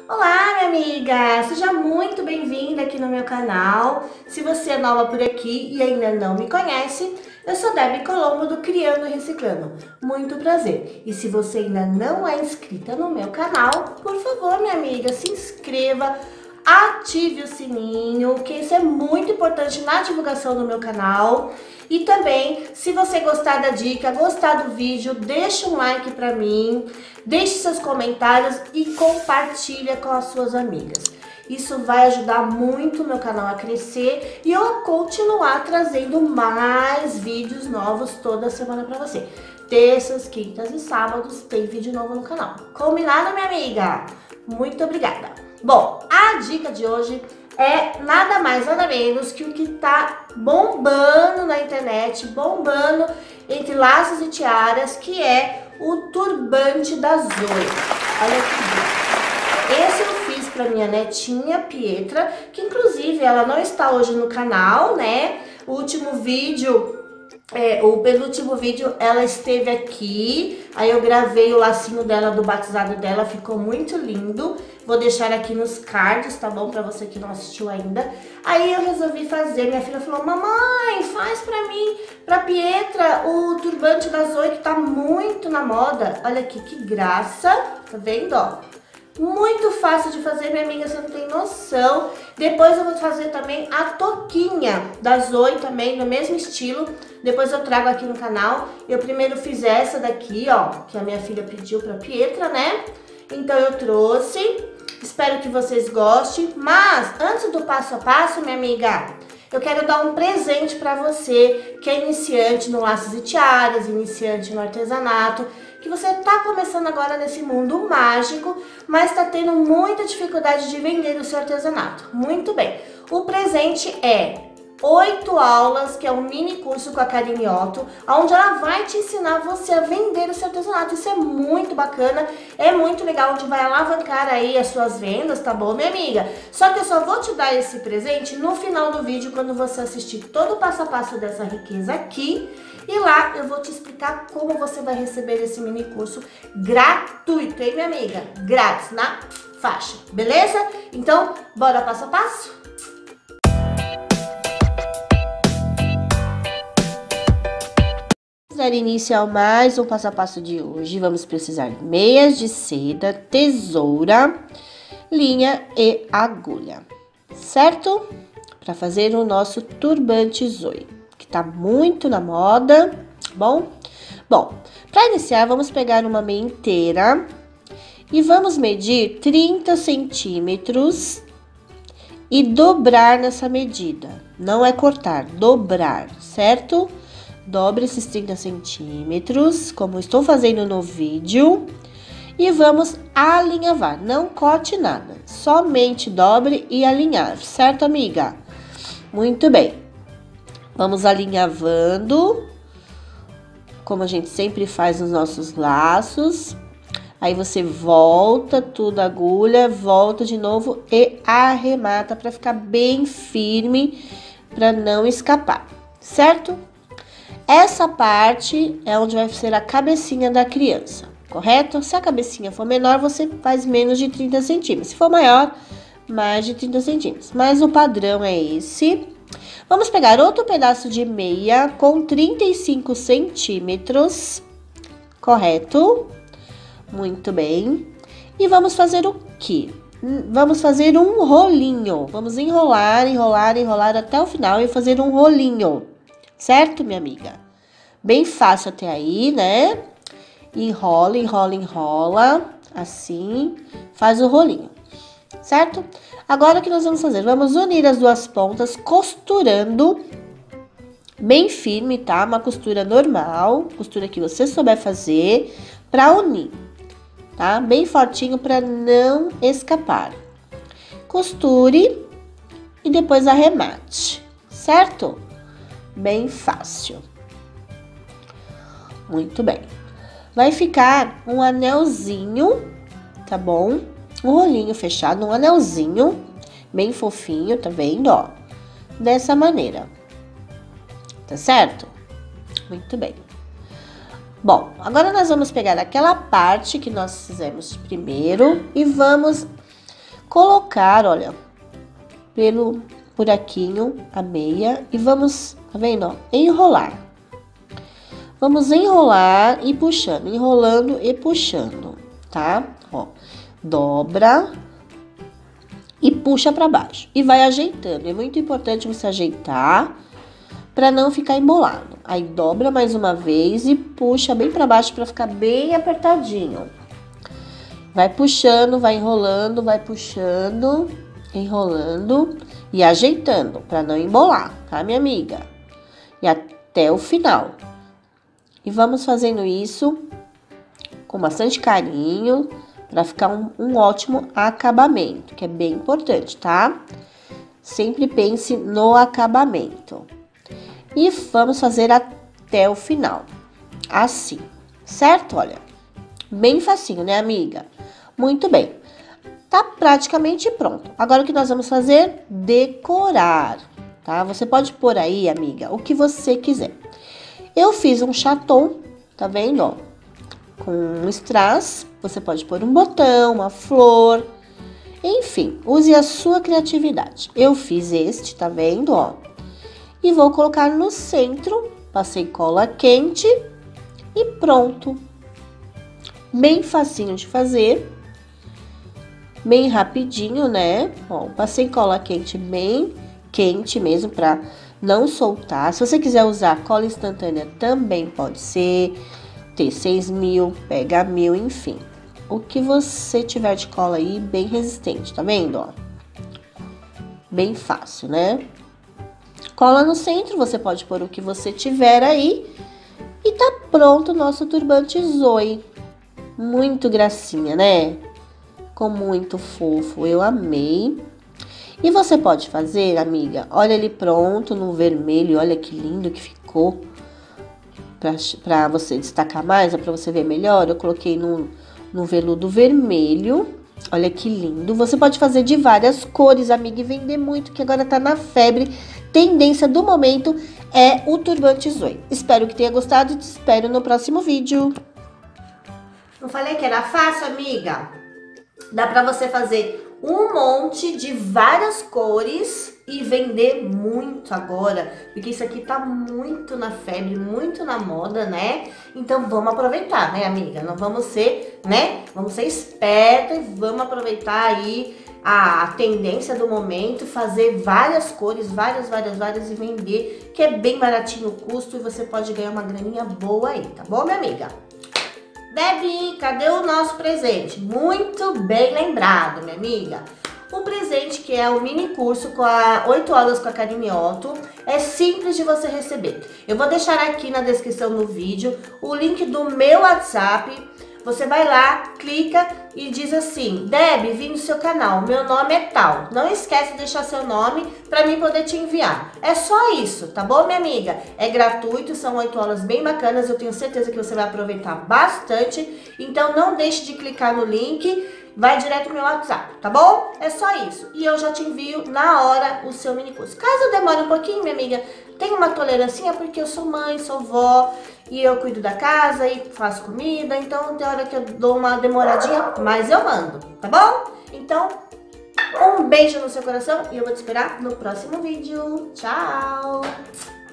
Olá, minha amiga! Seja muito bem-vinda aqui no meu canal. Se você é nova por aqui e ainda não me conhece, eu sou Debbie Colombo do Criando e Reciclando. Muito prazer! E se você ainda não é inscrita no meu canal, por favor, minha amiga, se inscreva, ative o sininho, que isso é muito importante na divulgação do meu canal. E também, se você gostar da dica, gostar do vídeo, deixa um like pra mim, deixe seus comentários e compartilha com as suas amigas. Isso vai ajudar muito o meu canal a crescer e eu a continuar trazendo mais vídeos novos toda semana pra você. Terças, quintas e sábados tem vídeo novo no canal. Combinado, minha amiga? Muito obrigada! Bom, a dica de hoje é nada mais, nada menos que o que tá bombando na internet, bombando entre laços e tiaras, que é o turbante da Zoe. Olha que bom. Esse eu fiz pra minha netinha Pietra, que inclusive ela não está hoje no canal, né? O último vídeo... o penúltimo vídeo ela esteve aqui, aí eu gravei o lacinho dela do batizado dela, ficou muito lindo. Vou deixar aqui nos cards, tá bom? Pra você que não assistiu ainda. Aí eu resolvi fazer, minha filha falou: mamãe, faz pra mim, pra Pietra, o turbante da Zoe, que tá muito na moda. Olha aqui, que graça, tá vendo, ó? Muito fácil de fazer, minha amiga, você não tem noção. Depois eu vou fazer também a touquinha da Zoe também, no mesmo estilo. Depois eu trago aqui no canal. Eu primeiro fiz essa daqui, ó, que a minha filha pediu pra Pietra, né? Então eu trouxe. Espero que vocês gostem. Mas antes do passo a passo, minha amiga, eu quero dar um presente pra você que é iniciante no laços e tiaras, iniciante no artesanato, que você tá começando agora nesse mundo mágico, mas tá tendo muita dificuldade de vender o seu artesanato. Muito bem. O presente é 8 aulas, que é um mini curso com a Karine Otto, onde ela vai te ensinar você a vender o seu artesanato. Isso é muito bacana, é muito legal, onde vai alavancar aí as suas vendas, tá bom, minha amiga? Só que eu só vou te dar esse presente no final do vídeo, quando você assistir todo o passo a passo dessa riqueza aqui. E lá eu vou te explicar como você vai receber esse mini curso gratuito, hein, minha amiga? Grátis, na faixa, beleza? Então, bora passo a passo? Para dar início a mais um passo a passo de hoje, vamos precisar de meias de seda, tesoura, linha e agulha, certo? Para fazer o nosso turbante Zoe, que tá muito na moda, bom? Bom, para iniciar, vamos pegar uma meia inteira e vamos medir 30 centímetros e dobrar nessa medida. Não é cortar, dobrar, certo? Dobre esses 30 centímetros, como estou fazendo no vídeo, e vamos alinhavar. Não corte nada, somente dobre e alinhar, certo, amiga? Muito bem. Vamos alinhavando, como a gente sempre faz nos nossos laços. Aí você volta tudo a agulha, volta de novo e arremata para ficar bem firme, para não escapar, certo? Essa parte é onde vai ser a cabecinha da criança, correto? Se a cabecinha for menor, você faz menos de 30 centímetros. Se for maior, mais de 30 centímetros. Mas o padrão é esse. Vamos pegar outro pedaço de meia com 35 centímetros, correto? Muito bem. E vamos fazer o quê? Vamos fazer um rolinho. Vamos enrolar, enrolar, enrolar até o final e fazer um rolinho. Certo, minha amiga? Bem fácil até aí, né? Enrola, enrola, enrola. Assim, faz o rolinho. Certo? Agora o que nós vamos fazer? Vamos unir as duas pontas costurando bem firme, tá? Uma costura normal, costura que você souber fazer para unir, tá? Bem fortinho para não escapar. Costure e depois arremate, certo? Bem fácil. Muito bem. Vai ficar um anelzinho, tá bom? Um rolinho fechado, um anelzinho, bem fofinho, tá vendo, ó? Dessa maneira. Tá certo? Muito bem. Bom, agora nós vamos pegar aquela parte que nós fizemos primeiro e vamos colocar, olha, pelo buraquinho a meia e vamos, tá vendo, ó, enrolar. Vamos enrolar e puxando, enrolando e puxando, tá? Ó, dobra e puxa pra baixo e vai ajeitando. É muito importante você ajeitar para não ficar embolado. Aí dobra mais uma vez e puxa bem para baixo para ficar bem apertadinho. Vai puxando, vai enrolando, vai puxando, enrolando e ajeitando para não embolar, tá, minha amiga? E até o final. E vamos fazendo isso com bastante carinho para ficar um ótimo acabamento, que é bem importante, tá? Sempre pense no acabamento. E vamos fazer até o final, assim, certo? Olha, bem facinho, né, amiga? Muito bem, tá praticamente pronto. Agora o que nós vamos fazer? Decorar, tá? Você pode pôr aí, amiga, o que você quiser. Eu fiz um chaton, tá vendo, ó? Com um strass, você pode pôr um botão, uma flor, enfim, use a sua criatividade. Eu fiz este, tá vendo, ó? E vou colocar no centro, passei cola quente e pronto. Bem facinho de fazer, bem rapidinho, né? Ó, passei cola quente bem quente mesmo para não soltar. Se você quiser usar cola instantânea também pode ser, T6000, pega 1000, enfim. O que você tiver de cola aí bem resistente, tá vendo, ó? Bem fácil, né? Cola no centro, você pode pôr o que você tiver aí. E tá pronto o nosso turbante Zoe. Muito gracinha, né? Ficou muito fofo, eu amei. E você pode fazer, amiga, olha ele pronto no vermelho, olha que lindo que ficou. Pra você destacar mais, pra você ver melhor, eu coloquei no veludo vermelho. Olha que lindo. Você pode fazer de várias cores, amiga, e vender muito, que agora tá na febre. Tendência do momento é o turbante Zoe. Espero que tenha gostado e te espero no próximo vídeo. Não falei que era fácil, amiga? Dá pra você fazer um monte de várias cores e vender muito agora, porque isso aqui tá muito na febre, muito na moda, né? Então vamos aproveitar, né, amiga? Não vamos ser, né? Vamos ser espertas e vamos aproveitar aí a tendência do momento, fazer várias cores, várias e vender, que é bem baratinho o custo e você pode ganhar uma graninha boa aí, tá bom, minha amiga? Debbie, cadê o nosso presente? Muito bem lembrado, minha amiga. O presente que é o mini curso com 8 aulas com a Karine Otto, é simples de você receber. Eu vou deixar aqui na descrição do vídeo o link do meu WhatsApp. Você vai lá, clica e diz assim: Debbie, vim do seu canal, meu nome é tal. Não esquece de deixar seu nome para mim poder te enviar. É só isso, tá bom, minha amiga? É gratuito, são 8 aulas bem bacanas, eu tenho certeza que você vai aproveitar bastante. Então não deixe de clicar no link, vai direto no meu WhatsApp, tá bom? É só isso. E eu já te envio na hora o seu mini curso. Caso demore um pouquinho, minha amiga, tem uma tolerância porque eu sou mãe, sou vó e eu cuido da casa e faço comida, então tem hora que eu dou uma demoradinha, mas eu mando, tá bom? Então, um beijo no seu coração e eu vou te esperar no próximo vídeo. Tchau!